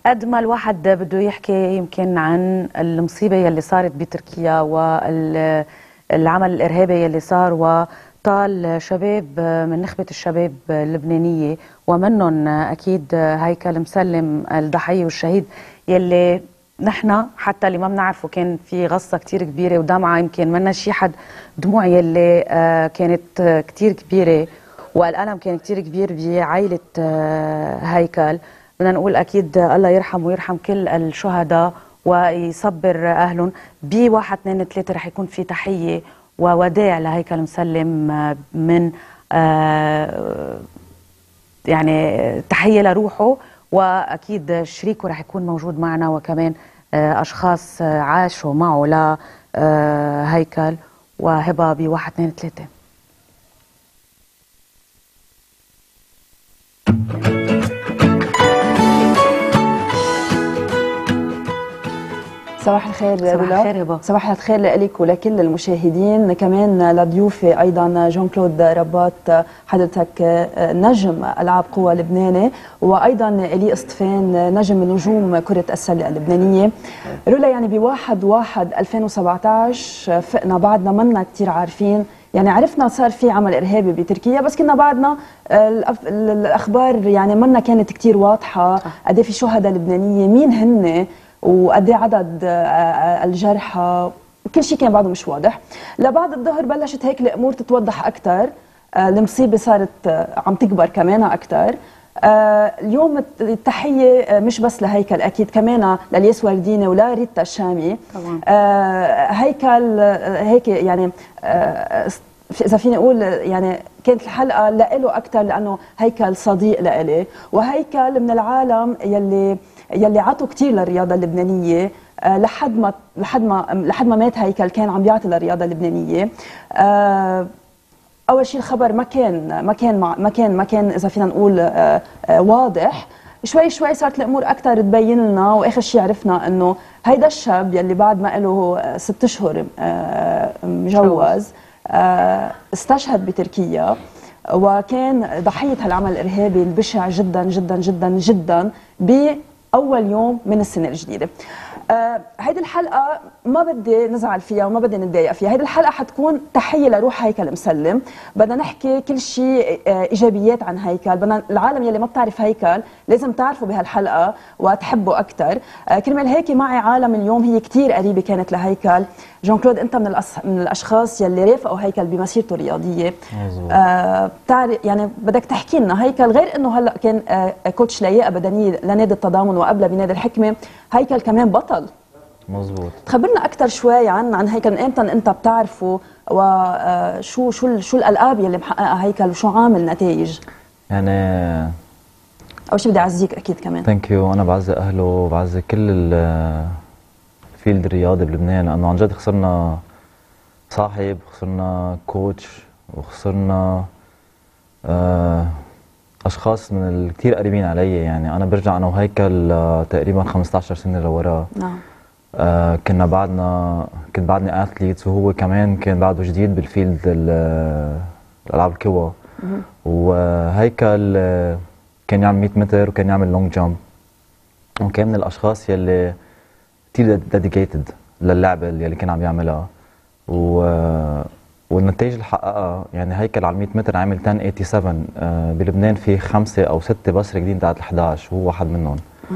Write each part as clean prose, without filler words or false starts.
قد ما الواحد بده يحكي يمكن عن المصيبة يلي صارت بتركيا والعمل الإرهابي يلي صار وطال شباب من نخبة الشباب اللبنانية، ومنهم أكيد هيكل مسلم الضحية والشهيد يلي نحن حتى اللي ما بنعرفه كان في غصة كتير كبيرة ودمعة، يمكن منا شي حد دموع يلي كانت كتير كبيرة والألم كان كتير كبير بعائلة هيكل. بدنا نقول أكيد الله يرحم ويرحم كل الشهداء ويصبر أهلهم. ب1 2 3 رح يكون في تحية ووداع لهيكل مسلم من يعني تحية لروحه، وأكيد شريكه رح يكون موجود معنا وكمان أشخاص عاشوا معه لهيكل وهبة ب1 2 3. صباح الخير صباح رولا. الخير هبة. صباح الخير لك ولكل المشاهدين، كمان لضيوفي ايضا جون كلود رباط، حضرتك نجم العاب قوى لبناني، وايضا الي اسطفان نجم من نجوم كره السله اللبنانيه. رولا، يعني ب1/1/2017 فقنا بعدنا منا كثير عارفين، يعني عرفنا صار في عمل ارهابي بتركيا بس كنا بعدنا الاخبار يعني منا كانت كثير واضحه، قد في شهداء لبنانيه مين هن وقد عدد الجرحى، كل شيء كان بعده مش واضح. لبعد الظهر بلشت هيك الامور تتوضح اكثر، المصيبه صارت عم تكبر كمان اكثر. اليوم التحيه مش بس لهيكل، اكيد كمان للياس ورديني ولا ريتا الشامي طبعا. هيكل هيك يعني اذا فيني اقول يعني كانت الحلقه لإله اكثر لانه هيكل صديق لإلي، وهيكل من العالم يلي عطوا كثير للرياضه اللبنانيه. لحد ما مات هيكل كان عم بيعطي للرياضه اللبنانيه. اول شيء الخبر ما كان اذا فينا نقول واضح. شوي شوي صارت الامور اكثر تبين لنا، واخر شيء عرفنا انه هيدا الشاب يلي بعد ما له 6 اشهر مجوز استشهد بتركيا، وكان ضحيه هالعمل الارهابي البشع جدا جدا جدا جدا بأول يوم من السنة الجديدة. هيدي الحلقة ما بدي نزعل فيها وما بدي نتضايق فيها، هيدي الحلقة حتكون تحية لروح هيكل مسلم. بدنا نحكي كل شيء إيجابيات عن هيكل، بدنا العالم يلي ما بتعرف هيكل لازم تعرفوا بهالحلقة وتحبوا أكثر. كرمال هيك معي عالم اليوم هي كثير قريبة كانت لهيكل. جون كلود، أنت من الأشخاص يلي رافقوا هيكل بمسيرته الرياضية. بتعرف يعني بدك تحكي لنا هيكل، غير إنه هلا كان كوتش لياقة بدنية لنادي التضامن وقبلها بنادي الحكمة، هيكل كمان بطل. مظبوط. خبرنا اكثر شوي عن هيكل، من امتى انت بتعرفه، وشو شو الالقاب يلي محققها هيكل وشو عامل نتائج؟ يعني اول شيء بدي اعزيك اكيد كمان. ثانك يو، انا بعزي اهله وبعزي كل الفيلد الرياضي بلبنان، لانه عن جد خسرنا صاحب، خسرنا كوتش، وخسرنا اشخاص من الكثير قريبين علي. يعني انا برجع انا وهيكل تقريبا 15 سنه لورا. نعم. كنت بعدني اثليتس، وهو كمان كان بعده جديد بالفيلد الالعاب القوى. وهيكل كان يعمل 100 متر وكان يعمل لونج جامب، وكان من الاشخاص يلي كثير ديديكيتد للعبه اللي كان عم يعملها. والنتائج اللي حققها، يعني هيكل على 100 متر عامل 1087. بلبنان في 5 أو 6 بس راكدين تحت ال11 وهو واحد منهم.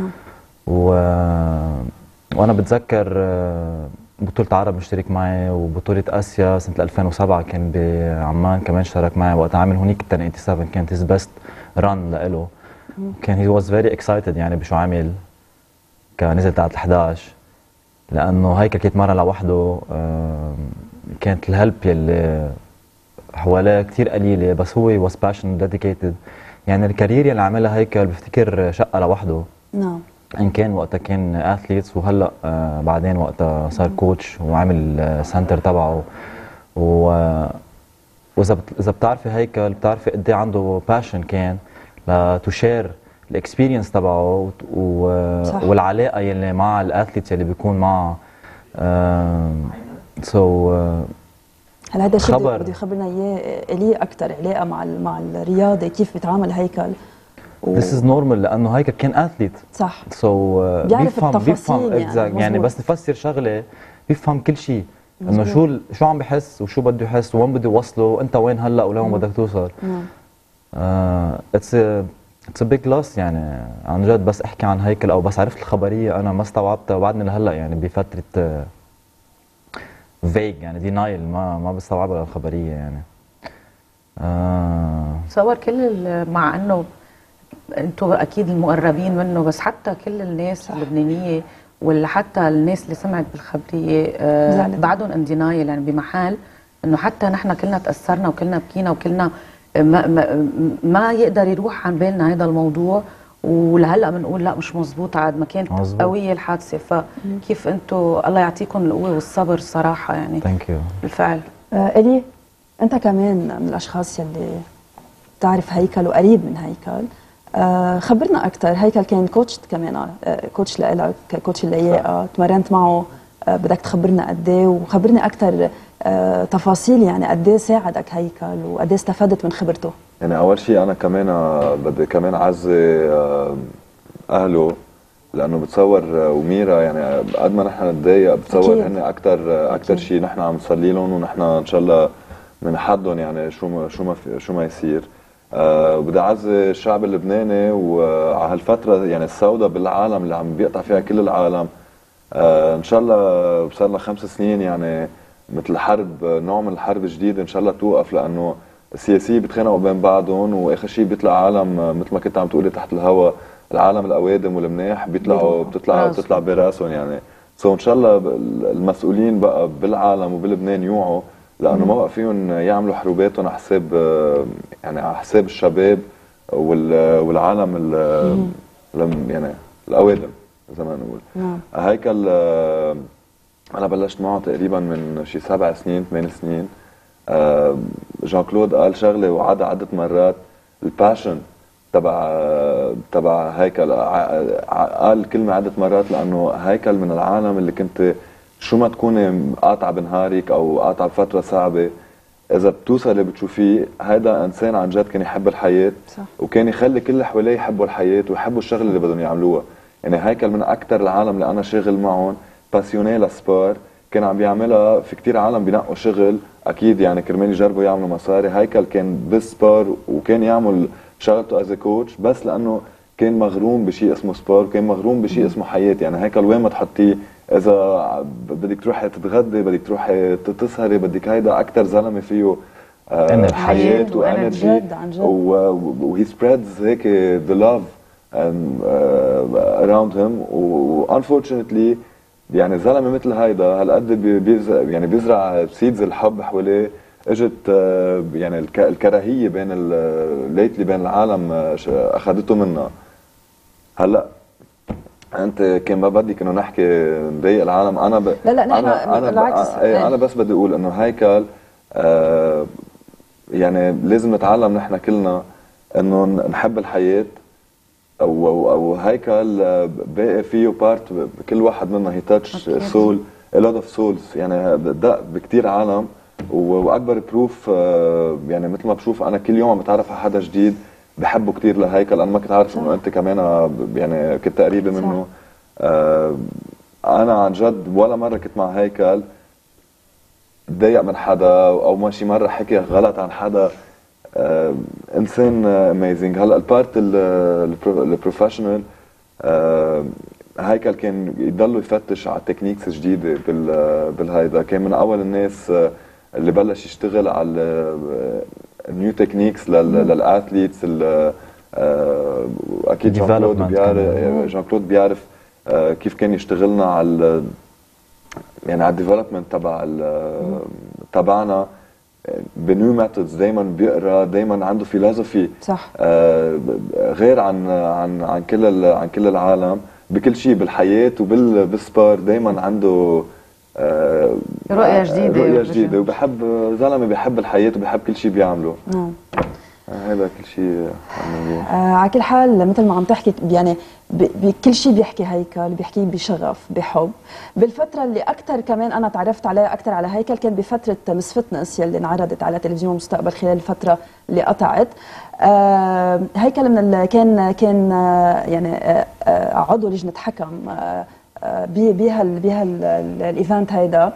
وانا بتذكر بطولة عرب مشترك معي، وبطولة اسيا سنة 2007 كان بعمان كمان اشترك معي، وقت عامل هونيك 1087 كانت هيز بيست ران لإله. كان هي واز فيري اكسايتد يعني بشو عامل كنزل تحت ال11، لانه هيكل كانت مرة لوحده. كانت الهلب يلي حواليه كثير قليله، بس هو واز باشن ديديكيتد. يعني الكارير اللي عملها هيكل بفتكر شقه لوحده. نعم. ان كان وقتها كان اثليتس، وهلا بعدين وقتها صار كوتش وعمل سنتر تبعه. واذا بتعرفي هيكل بتعرفي قد ايه عنده باشن كان لتشير الاكسبيرينس تبعه والعلاقه يلي مع الاثليتس اللي بيكون معه. هلا هذا الشيء بده يخبرنا اياه الي اكثر، علاقه مع الرياضه، كيف بيتعامل هيكل. This is normal لانه هيك كان اثليت. صح. سو بيعرف التفاصيل يعني بس نفسر شغله بيفهم كل شيء، انه شو عم بحس وشو بده يحس وين بده يوصله، انت وين هلا ولوين بدك توصل. اتس ا بيج لوس يعني عن جد. بس احكي عن هيكل او بس عرفت الخبريه انا ما استوعبتها وبعدني لهلا يعني بفتره فيج يعني دينايل، ما بستوعبها الخبريه يعني. تصور مع انه انتم اكيد المقربين منه، بس حتى كل الناس اللبنانيه ولا حتى الناس اللي سمعت بالخبريه بعدهم ان دينايل، يعني بمحل انه حتى نحن كلنا تاثرنا وكلنا بكينا وكلنا ما يقدر يروح عن بالنا هذا الموضوع، ولهلا بنقول لا مش مزبوط، عاد ما كانت قويه الحادثه. فكيف انتم الله يعطيكم القوه والصبر الصراحه يعني. ثانك يو. بالفعل. الي انت كمان من الاشخاص يلي بتعرف هيكل وقريب من هيكل، خبرنا اكثر. هيكل كان كوتش كمان، كوتش لإلك، كوتش اللياقه، تمرنت معه، بدك تخبرنا قد ايه وخبرني اكثر تفاصيل يعني قد ايه ساعدك هيكل وقد ايه استفدت من خبرته. يعني اول شيء انا كمان بدي كمان اعزي اهله، لانه بتصور وميرا يعني قد ما نحن نتضايق بتصور هن اكثر شيء نحن عم نصلي لهم، ونحن ان شاء الله من حدهم يعني شو ما يصير. بدي اعزي الشعب اللبناني وعلى هالفتره يعني السوداء بالعالم اللي عم بيقطع فيها كل العالم. ان شاء الله صار لنا 5 سنين يعني مثل حرب، نوع من الحرب جديد ان شاء الله توقف، لانه السياسيين بيتخانقوا بين بعضهم واخر شيء بيطلع عالم مثل ما كنت عم تقولي تحت الهواء، العالم الاوادم والمناح بتطلع براسهم يعني. ان شاء الله المسؤولين بقى بالعالم وبلبنان يوعوا، لانه ما بقى فيهم يعملوا حروباتهم على حساب يعني على حساب الشباب والعالم يعني الاوادم زي ما نقول. هيكل انا بلشت معه تقريبا من شي 7 سنين 8 سنين. جان كلود قال شغله وعادها عده مرات، الباشن تبع هيكل، قال كلمه عده مرات، لانه هيكل من العالم اللي كنت شو ما تكوني قاطعه بنهارك او قاطعه بفتره صعبه، اذا بتوصلي بتشوفيه هذا انسان عن جد كان يحب الحياه. صح. وكان يخلي كل اللي حواليه يحبوا الحياه ويحبوا الشغله اللي بدهم يعملوها. يعني هيكل من اكثر العالم اللي انا شاغل معهم باسيوني للسبور، كان عم بيعملها. في كثير عالم بينقوا شغل اكيد يعني كرمال يجربوا يعملوا مصاري، هيكل كان بالسبور وكان يعمل شغلته از كوتش بس لانه كان مغروم بشيء اسمه سبور، كان مغروم بشيء اسمه حياه. يعني هيكل وين ما تحطيه، اذا بدك تروحي تتغدي، بدك تروحي تسهري، بدك هيدا اكثر زلمه فيه حياه وانرجي، وهي سبريدز هيك ذا لاف around him. وانفورشنتلي يعني زلمه مثل هيدا هالقد يعني بيزرع سيدز الحب حواليه. اجت يعني الكراهيه ليتلي بين العالم اخذته منا. هلا انت كان ما بدك انه نحكي نضايق العالم، انا لا نحن انا بس بدي اقول انه هيكل يعني لازم نتعلم نحن كلنا انه نحب الحياه، او هيكل باقي فيه بارت، كل واحد منا هي تاتش سول a lot of souls يعني دق بكثير عالم. واكبر بروف يعني مثل ما بشوف انا كل يوم عم بتعرف على حدا جديد بحبه كثير لهيكل. انا ما كنت عارف انه انت كمان يعني كنت قريبه منه. انا عن جد ولا مره كنت مع هيكل تضايق من حدا او ماشي مره حكي غلط عن حدا. انسان اميزنج. هلا البارت البروفيشنال هيكل كان يضل يفتش على تكنيكس جديده بالهيدا. كان من اول الناس اللي بلش يشتغل على نيو تكنيكس للاثليتس. اكيد جان كلود بيعرف كيف كان يشتغلنا على يعني على الديفلوبمنت تبعنا بنيو ميثودز. دائما بيقرا، دائما عنده فيلوسفي صح غير عن كل العالم بكل شيء بالحياه وبالسبور. دائما عنده رؤيه جديده وبحب زلمه بحب الحياه وبحب كل شيء بيعمله. هذا كل شيء عمليه. على كل حال مثل ما عم تحكي يعني بكل شيء بيحكي هيكل بيحكيه بشغف بحب. بالفتره اللي اكثر كمان انا تعرفت عليها اكثر على هيكل كان بفتره مس فتنس يلي انعرضت على تلفزيون مستقبل خلال الفتره اللي قطعت. هيكل من كان يعني عضو لجنه حكم الايفنت هيدا.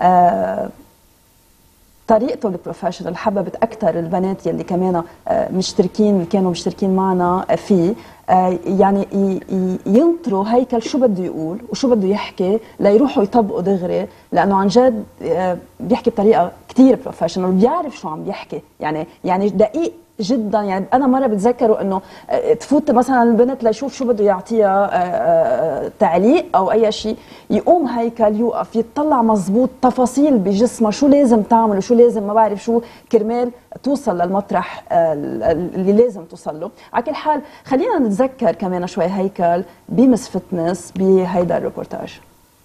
طريقته البروفيشنال حببت اكثر البنات يلي كمان كانوا مشتركين معنا فيه. يعني ينطروا هيكل شو بده يقول وشو بده يحكي ليروحوا يطبقوا دغري، لانه عن جد بيحكي بطريقه كثير بروفيشنال وبيعرف شو عم يحكي، يعني دقيق جدا. يعني انا مره بتذكروا انه تفوت مثلا البنت ليشوف شو بده يعطيها تعليق او اي شيء، يقوم هيكل يوقف يتطلع مزبوط تفاصيل بجسمها شو لازم تعمل وشو لازم ما بعرف شو كرمال توصل للمطرح اللي لازم توصل له. على كل حال خلينا نتذكر كمان شوي هيكل بمس فتنس بهيدا الريبورتاج.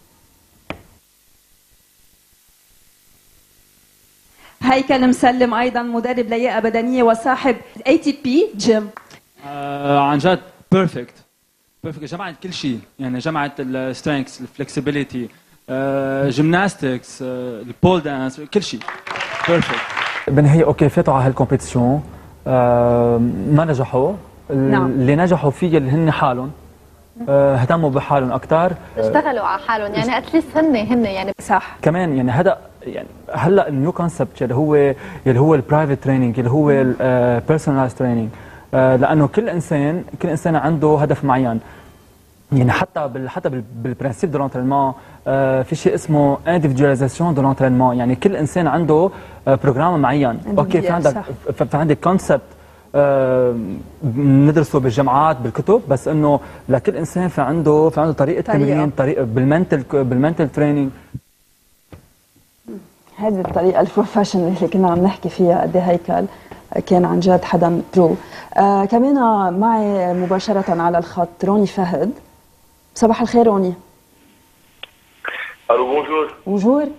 هيكل مسلم ايضا مدرب لياقه بدنيه وصاحب ATP جيم. عن جد بيرفكت جمعت كل شيء، يعني جمعت السترينكس الفلكسبيليتي جيمناستكس البول دانس كل شيء بيرفكت. بالنهايه اوكي فاتوا على هالكومبيتيشن ما نجحوا. نعم. اللي نجحوا فيه اللي هن حالهم اهتموا بحالهم اكثر، اشتغلوا على حالهم، يعني اتليست هن يعني صح. كمان يعني هذا يعني هلا النيو كونسبت اللي هو البرايفت تريننج اللي هو البيرسونلايز تريننج، لانه كل انسان عنده هدف معين. يعني حتى بالبرانسيب دو لونترينمون في شيء صار انديفيدواليزاسيون دو لونترينمون، يعني كل انسان عنده بروجرام معين. اوكي في عندك كونسبت ندرسه بالجامعات بالكتب، بس انه لكل انسان في عنده طريقه تمرين، طريقه بالمنتل تريننج. هذه الطريقه البروفيشنال اللي كنا عم نحكي فيها قد هيكل كان عن جد حدا برو. كمان معي مباشره على الخط روني فهد. صباح الخير روني. الو بونجور. بونجور.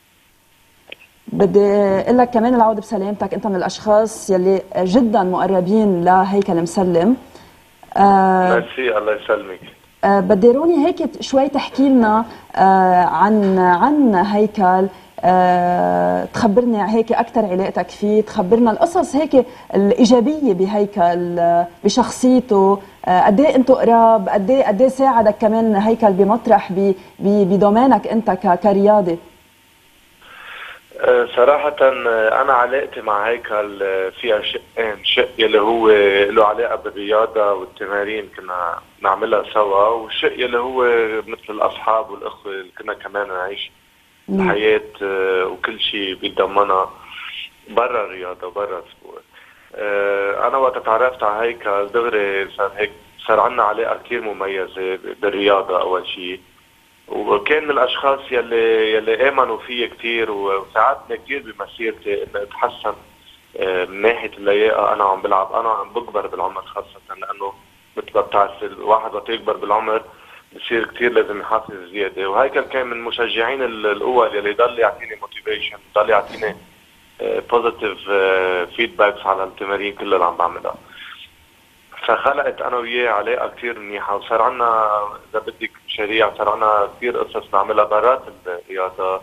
بدي اقول لك كمان العوده بسلامتك، انت من الاشخاص يلي جدا مقربين لهيكل مسلم. ميرسي الله يسلمك. بدي روني هيك شوي تحكي لنا عن هيكل، تخبرنا هيك اكثر علاقتك فيه، تخبرنا القصص هيك الايجابيه بهيكل بشخصيته، قد ايه انتم قراب، قد ايه ساعدك كمان هيكل بمطرح بدومينك انت كرياضي. صراحة أنا علاقتي مع هيكل فيها شقين، شق يلي هو له علاقة بالرياضة والتمارين كنا نعملها سوا، والشق يلي هو مثل الأصحاب والأخوة اللي كنا كمان نعيش الحياة وكل شيء بيتضمنها برا الرياضة برا السبور. أنا وقت تعرفت على هيكل دغري صار عندنا علاقة كتير مميزة بالرياضة أول شيء، وكان من الاشخاص يلي امنوا فيي كثير وساعدني كثير بمسيرتي اني اتحسن من ناحيه اللياقه. انا عم بلعب، انا عم بكبر بالعمر خاصه، لانه مثل ما بتعرف الواحد وقت يكبر بالعمر بصير كثير لازم يحافظ زياده، وهيكل كان من مشجعين الاول يلي ضل يعطيني موتيفيشن، ضل يعطيني بوزيتيف فيدباكس على التمارين كلها اللي عم بعملها. فخلقت انا وياه علاقه كثير منيحه، وصار عنا اذا بدك مشاريع، صار عنا كثير قصص نعملها برات الرياضه،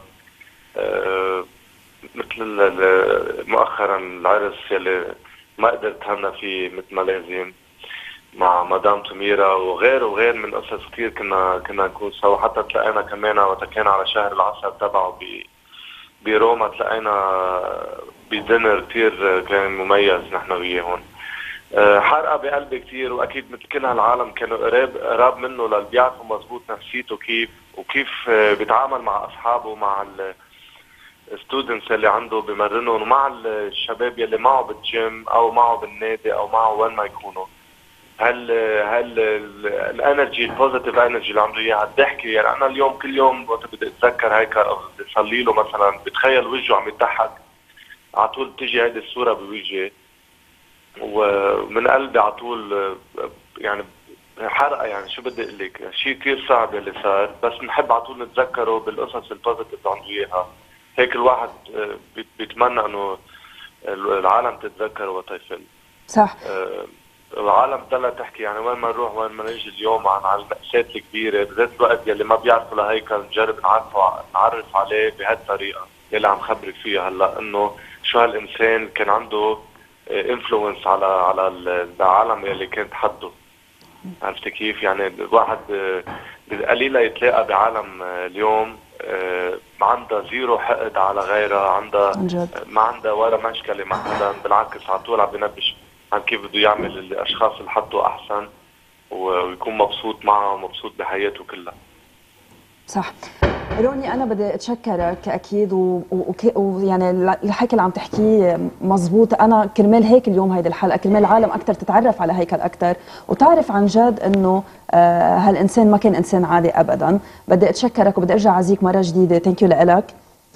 مثل مؤخرا العرس يلي ما قدرت هنا فيه مثل ما لازم مع مدام تميرة، وغير من قصص كثير كنا نكون سوا. حتى تلاقينا كمان وقت كان على شهر العسل تبعه بروما، تلاقينا بدينر كثير كان مميز نحن وياه هون. حرقه بقلبي كثير، واكيد مثل كل هالعالم كانوا قراب منه للي بيعرفوا مضبوط نفسيته كيف بيتعامل مع اصحابه، مع الستودنتس اللي عنده بمرنهم، ومع الشباب يلي معه بالجيم او معه بالنادي او معه وين ما يكونوا. هل الانرجي البوزيتيف انرجي اللي عنده اياها، الضحكه. يعني انا اليوم كل يوم وقت بدي اتذكر هيك او بدي اصلي له مثلا، بتخيل وجهه عم يضحك على طول، بتجي هيدي الصوره بوجهي ومن قلبي على طول. يعني حرقه، يعني شو بدي اقول لك، شيء كثير صعب اللي صار، بس بنحب على طول نتذكره بالقصص البوزيتيف اللي عنده اياها. هيك الواحد بيتمنى انه العالم تتذكره وقت يفل. صح. العالم ضلها تحكي يعني وين ما نروح وين ما نيجي اليوم عن المأساة الكبيرة، بذات الوقت يلي ما بيعرفوا لهيكل نجرب نعرف عليه بهالطريقة يلي عم خبرك فيها هلا، انه شو هالانسان كان عنده انفلونس على العالم يلي كانت حده. عرفتي كيف؟ يعني الواحد قليلا يتلاقى بعالم اليوم ما عندها زيرو حقد على غيرها، عندها ما عندها ولا مشكلة مع حدا، بالعكس على طول عم بينبش عن كيف بده يعمل الاشخاص اللي حطوا احسن ويكون مبسوط معها ومبسوط بحياته كلها. صح. روني انا بدي اتشكرك اكيد ويعني الحكي اللي عم تحكيه مزبوط. انا كرمال هيك اليوم هيدي الحلقه كرمال العالم اكثر تتعرف على هيكل اكثر وتعرف عن جد انه هالانسان ما كان انسان عادي ابدا. بدي اتشكرك وبدي ارجع اعزيك مره جديده. ثانك يو لك.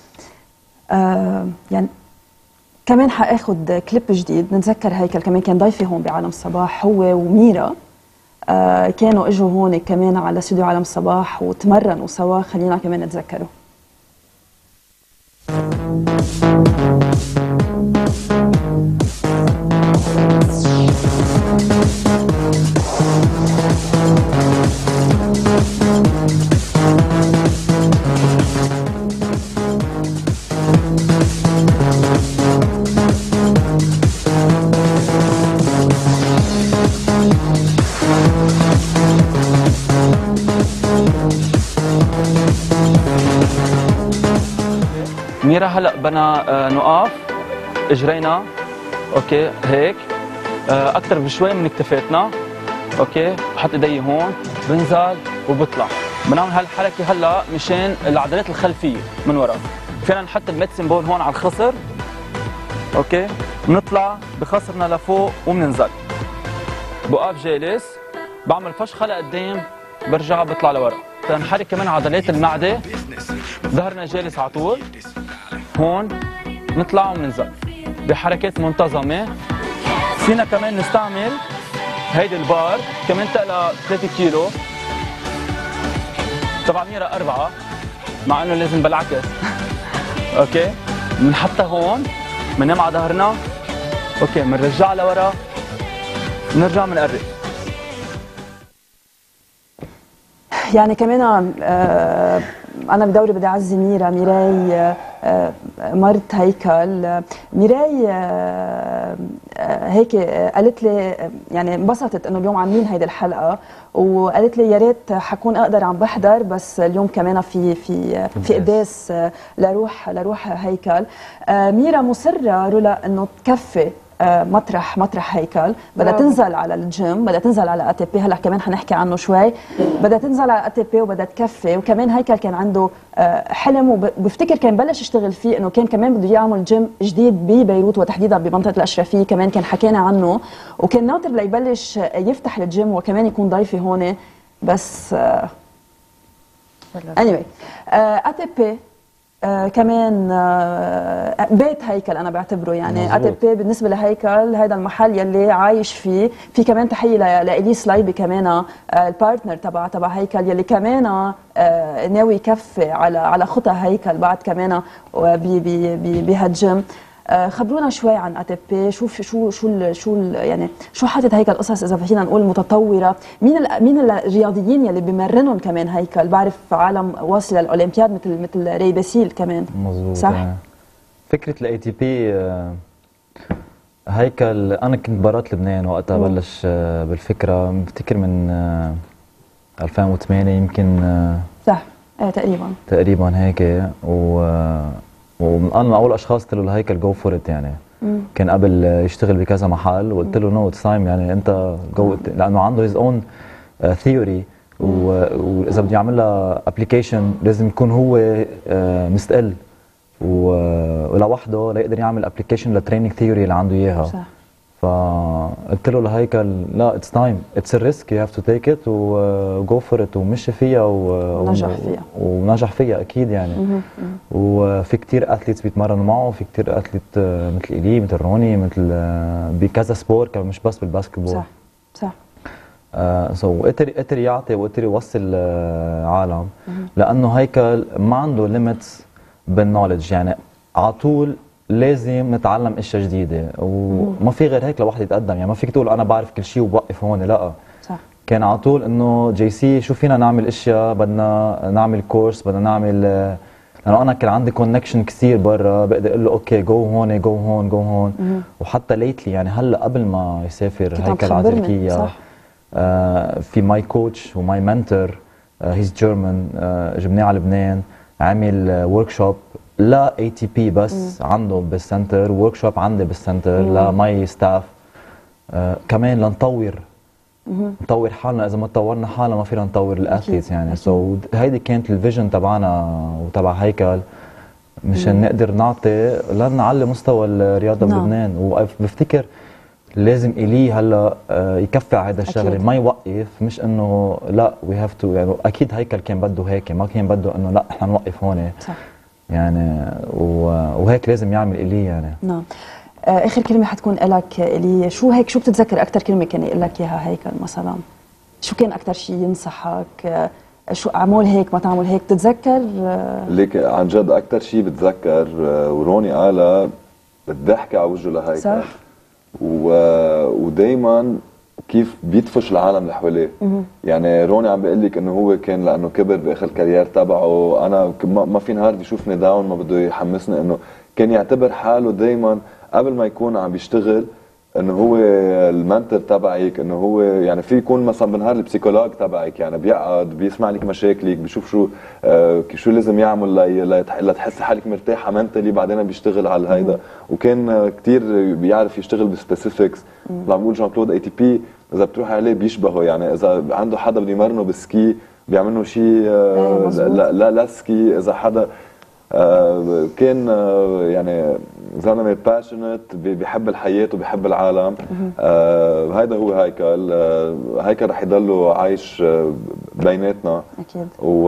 يعني كمان حاخذ كليب جديد نتذكر هيكل كمان كان ضيفي هون بعالم الصباح هو وميرا. كانوا اجوا هون كمان على استوديو عالم الصباح وتمرنوا سوا. خلينا كمان نتذكره. ميرا هلا بدنا نقف اجرينا اوكي هيك اكثر بشوي من كتفاتنا اوكي. بحط ايدي هون بنزل وبطلع. بنعمل هالحركه هلا مشان العضلات الخلفيه من ورا. فينا نحط الميدسين بول هون على الخصر اوكي. بنطلع بخصرنا لفوق وبننزل. بوقف جالس بعمل فشخه لقدام برجع بطلع لورا. تنحرك كمان عضلات المعده. ظهرنا جالس على طول هون نطلع وبننزل بحركات منتظمه. فينا كمان نستعمل هيدي البار كمان تقلها 3 كيلو تبع ميرا 4 مع انه لازم بالعكس اوكي. بنحطها هون بننام على ظهرنا اوكي. بنرجعها لورا بنرجع بنقرب. يعني كمان انا بدوري بدي اعزي ميرا. ميراي مرت هيكل. ميراي هيك قالت لي يعني انبسطت انه اليوم عاملين هيدي الحلقه وقالت لي يا ريت حكون اقدر عم بحضر بس اليوم كمان في قداس لروح هيكل. ميرا مصره رولا انه تكفي مطرح هيكل. بدها تنزل على الجيم بدها تنزل على اتي بي. هلا كمان حنحكي عنه شوي. بدها تنزل على اتي بي وبدها تكفي. وكمان هيكل كان عنده حلم وبفتكر كان بلش يشتغل فيه انه كان كمان بده يعمل جيم جديد ببيروت وتحديدا بمنطقه الاشرفيه. كمان كان حكينا عنه وكان ناطر ليبلش يفتح الجيم وكمان يكون ضيفي هون بس anyway اتي بي كمان بيت هيكل انا بعتبره يعني اتي بي بالنسبه لهيكل هذا المحل يلي عايش فيه. في كمان تحيه لاليس لايبي كمان البارتنر تبع هيكل يلي كمان ناوي يكفي على خطى هيكل بعد كمان بهالجيم. خبرونا شوي عن اتي بي. يعني شو حاطط هيكل قصص اذا فينا نقول متطوره. مين الرياضيين يلي بمرنهم كمان هيكل؟ بعرف عالم واصل للاولمبياد مثل ري باسيل كمان. مظبوط صح. فكره الاي تي بي هيكل انا كنت برات لبنان وقتها بلش بالفكره. بفتكر من 2008 يمكن صح تقريبا هيك. وانا من اول اشخاص قلت له الهيكل جو فور ات يعني. كان قبل يشتغل بكذا محل وقلت له نو اتس تايم يعني انت جو لانه عنده هيز اون ثيوري واذا بده يعمل لها ابلكيشن لازم يكون هو مستقل ولوحده ليقدر يعمل ابلكيشن للتريننج ثيوري اللي عنده اياها. صح. فقلت له لهيكل لا اتس تايم اتس ريسك يو هاف تو تيك ات وجو فور ات ومشي فيها ونجح فيها اكيد يعني. وفي كثير اثليتس بيتمرنوا معه. في كثير اثليت مثل ايلي مثل روني مثل بكذا سبورت مش بس بالباسكتبول. صح سو قدر يعطي وقدر يوصل عالم لانه هيكل ما عنده ليميتس بالنولج يعني على طول لازم نتعلم اشياء جديده وما في غير هيك لواحد يتقدم. يعني ما فيك تقول انا بعرف كل شيء وبوقف هون، لا صح. كان على طول انه جي سي شو فينا نعمل اشياء، بدنا نعمل كورس، بدنا نعمل، لانه انا كان عندي كونكشن كثير برا بقدر اقول له اوكي جو هون جو هون جو هون. وحتى ليتلي يعني هلا قبل ما يسافر هيكل على تركيا في ماي كوتش وماي منتور هيز جيرمان، جبناه على لبنان، عامل ورك شوب لا اي تي بي بس عنده بالسنتر، ورك شوب عندي بالسنتر لماي ستاف كمان لنطور نطور حالنا. اذا ما طورنا حالنا ما فينا نطور الاثليتس يعني. سو هيدي كانت الفيجن تبعنا وتبع هيكل مشان نقدر نعطي لنعلي مستوى الرياضه بلبنان. وبفتكر لازم إلي هلا يكفي على هذا الشغله، ما يوقف، مش انه لا وي هاف تو. يعني اكيد هيكل كان بده هيك، ما كان بده انه لا احنا نوقف هون صح يعني. وهيك لازم يعمل إلي يعني. نعم. اخر كلمه حتكون لك إلي، شو هيك، شو بتتذكر اكثر كلمه كان يقول لك اياها هيكل مثلا؟ شو كان اكثر شيء ينصحك؟ شو اعمل هيك ما تعمل هيك، بتتذكر؟ ليك عن جد اكثر شيء بتذكر وروني قالها الضحكه على وجهه لهيكل صح. ودايما كيف بيدفش العالم اللي حواليه. يعني روني عم بيقول لك انه هو كان لانه كبر باخر الكارير تبعه، انا ما في نهار بيشوفني داون ما بده يحمسني، انه كان يعتبر حاله دايما قبل ما يكون عم بيشتغل انه هو المنتور تبعك، انه هو يعني في يكون مثلا بنهار البسيكولوج تبعك، يعني بيقعد بيسمع لك مشاكلك، بيشوف شو لازم يعمل لتحسي حالك مرتاحه منتلي، بعدين بيشتغل على هيدا. وكان كثير بيعرف يشتغل بسبيسيفيكس. عم بقول جان كلود اي تي بي اذا بتروح عليه بيشبهه، يعني اذا عنده حدا بده يمرنه بالسكي بيعمل له شيء لا سكي، اذا حدا كان يعني زلمه باشنت بيحب الحياه وبيحب العالم. هيدا هو هيكل. هيكل رح يضله عايش بيناتنا اكيد.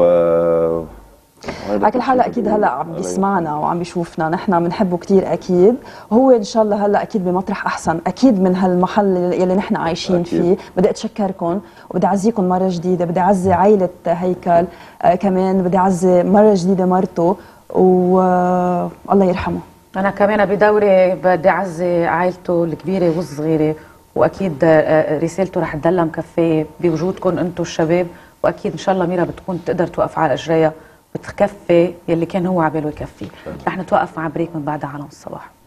على كل حال اكيد هلا عم بيسمعنا وعم بيشوفنا، نحن بنحبه كثير اكيد، وهو ان شاء الله هلا اكيد بمطرح احسن اكيد من هالمحل يلي نحن عايشين أكيد. فيه. بدي اتشكركم وبدي اعزيكم مره جديده، بدي اعزي عائله هيكل كمان، بدي اعزي مره جديده مرته والله يرحمه. أنا كمان بدوري بدي أعزي عائلته الكبيرة والصغيرة، وأكيد رسالته رح تضلها مكفية بوجودكم أنتم الشباب، وأكيد إن شاء الله ميرا بتكون تقدر توقف على إجريها وتكفي يلي كان هو عباله يكفي. رح نتوقف مع بريك من بعدها على الصباح.